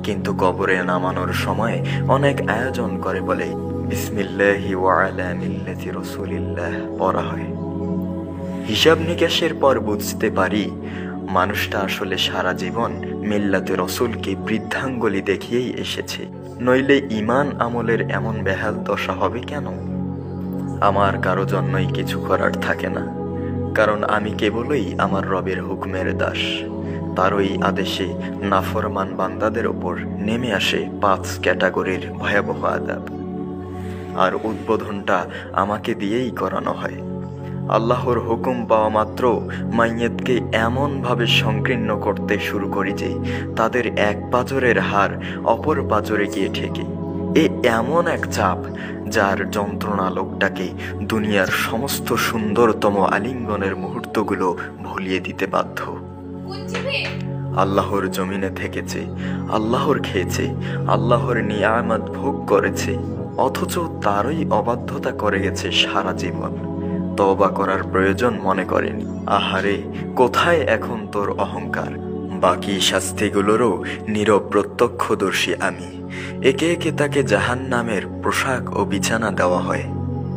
কিন্তু কবরে নামানোর সময় অনেক আয়োজন করে বলে বিসমিল্লাহি ওয়া আলা মিল্লাতি রাসূলিল্লাহ পড়া হয়। হিসাব নিকাশের পর বুঝতে পারি মানুষটা আসলে সারা জীবন মিল্লাতে রসুলকে বৃদ্ধাঙ্গুলি দেখিয়েই এসেছে, নইলে ঈমান আমলের এমন বেহাল দশা হবে কেন? আমার কারো জন্যই কিছু করার থাকে না, কারণ আমি কেবলই আমার রবের হুকুমের দাস। তারই আদেশে নাফরমান বান্দাদের ওপর নেমে আসে 5 ক্যাটাগরির ভয়াবহ আযাব, আর উদ্বোধনটা আমাকে দিয়েই করানো হয়। আল্লাহর হুকুম পাওয়া মাত্র মাইয়েতকে এমনভাবে সংকীর্ণ করতে শুরু করি যে তাদের এক পাঁজরের হাড় অপর পাঁজরে গিয়ে ঠেকে। এমন এক চাপ যার যন্ত্রণা লোকটাকে দুনিয়ার সমস্ত সুন্দরতম আলিঙ্গনের মুহূর্তগুলো ভুলিয়ে দিতে বাধ্য। আল্লাহর জমিনে থেকেছে, আল্লাহর খেয়েছে, আল্লাহর নিয়ামত ভোগ করেছে, অথচ তারই অবাধ্যতা করে গেছে সারা জীবন। তওবা করার প্রয়োজন মনে করেনি। আহারে, কোথায় এখন তোর অহংকার? বাকি শাস্তিগুলোরও নীরব প্রত্যক্ষদর্শী আমি। একে একে তাকে জাহান্নামের পোশাক ও বিছানা দেওয়া হয়।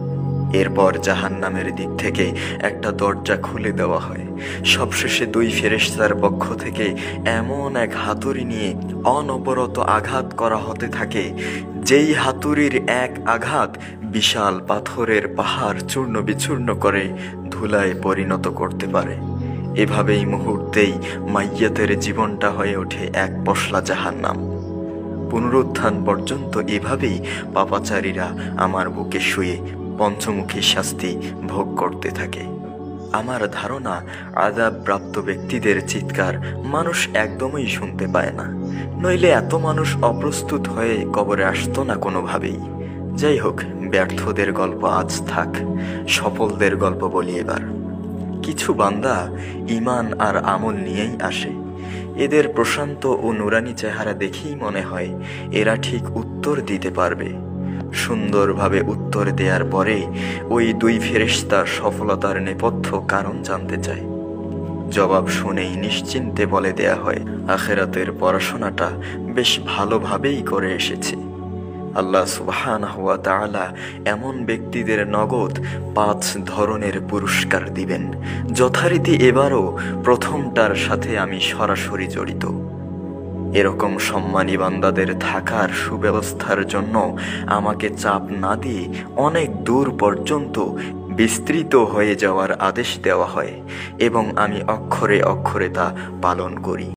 এরপর জাহান্নামের দিক থেকে একটা দরজা খুলে দেওয়া হয়। সবশেষে 2 ফেরেশতার পক্ষ থেকে এমন এক হাতুড়ি নিয়ে অনবরত আঘাত করা হতে থাকে, যেই হাতুড়ির এক আঘাত বিশাল পাথরের পাহাড় চূর্ণ বিচূর্ণ করে ধুলায় পরিণত করতে পারে। এভাবেই মুহূর্তেই মাইয়াতের জীবনটা হয়ে ওঠে এক পশলা জাহান্নাম। পুনরুত্থান পর্যন্ত এভাবেই পাপাচারীরা আমার বুকে শুয়ে পঞ্চমুখী শাস্তি ভোগ করতে থাকে। আমার ধারণা আযাব প্রাপ্ত ব্যক্তিদের চিৎকার মানুষ একদমই শুনতে পায় না, নইলে এত মানুষ অপ্রস্তুত হয়ে কবরে আসতো না কোনোভাবেই। যাই হোক, ব্যর্থদের গল্প আজ থাক, সফলদের গল্প বলি এবার। কিছু বান্দা ঈমান আর আমল নিয়েই আসে। এদের প্রশান্ত ও নুরানি চেহারা দেখেই মনে হয় এরা ঠিক উত্তর দিতে পারবে। সুন্দরভাবে উত্তর দেওয়ার পরে ওই 2 ফেরেশতা সফলতার নেপথ্য কারণ জানতে চায়। জবাব শুনেই নিশ্চিন্তে বলে দেয়া হয় আখিরাতের পড়াশোনাটা বেশ ভালোভাবেই করে এসেছে। আল্লাহ সুবহানাহু ওয়া তাআলা এমন ব্যক্তিদের নগদ 5 ধরনের পুরস্কার দিবেন। যথারীতি এবারও প্রথমটার সাথে আমি সরাসরি জড়িত। এরকম সম্মানী বান্দাদের থাকার সুব্যবস্থার জন্য আমাকে চাপ না দিয়ে অনেক দূর পর্যন্ত বিস্তৃত হয়ে যাওয়ার আদেশ দেওয়া হয় এবং আমি অক্ষরে অক্ষরে তা পালন করি।